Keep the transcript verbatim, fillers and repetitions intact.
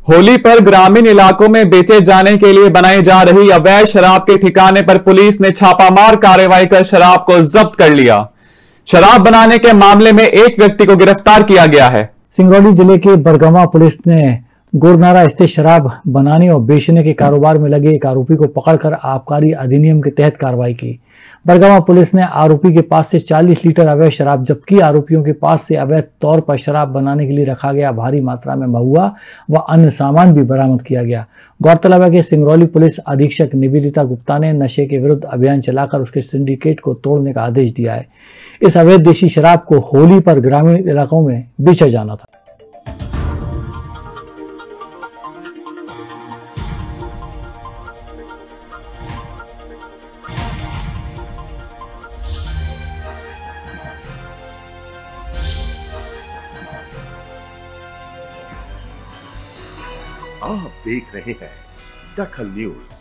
होली पर ग्रामीण इलाकों में बेचे जाने के लिए बनाई जा रही अवैध शराब के ठिकाने पर पुलिस ने छापामार कार्रवाई कर शराब को जब्त कर लिया। शराब बनाने के मामले में एक व्यक्ति को गिरफ्तार किया गया है। सिंगरौली जिले के बरगवां पुलिस ने गुरनारा स्थित शराब बनाने और बेचने के कारोबार में लगे एक आरोपी को पकड़कर आबकारी अधिनियम के तहत कार्रवाई की। बरगवां पुलिस ने आरोपी के पास से चालीस लीटर अवैध शराब जब्त की। आरोपियों के पास से अवैध तौर पर शराब बनाने के लिए रखा गया भारी मात्रा में महुआ व अन्य सामान भी बरामद किया गया। गौरतलब है कि सिंगरौली पुलिस अधीक्षक निवेदिता गुप्ता ने नशे के विरुद्ध अभियान चलाकर उसके सिंडिकेट को तोड़ने का आदेश दिया है। इस अवैध देशी शराब को होली पर ग्रामीण इलाकों में बेचा जाना था। आप देख रहे हैं दखल न्यूज।